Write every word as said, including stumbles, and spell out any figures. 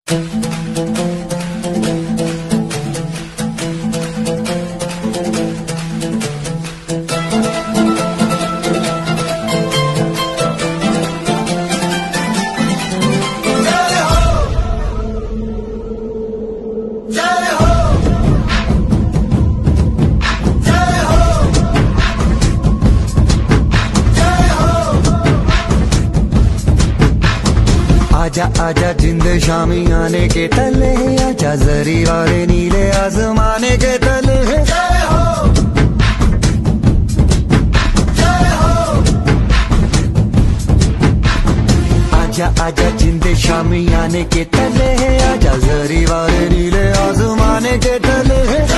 आजा आजा जिंद शामी आने के तले, आजा जरी वाले नीले आसमाने के तले। जय हो जय हो। आजा आजा जिंद शामी आने के तले, आजा जरी वाले नीले आसमाने के तले।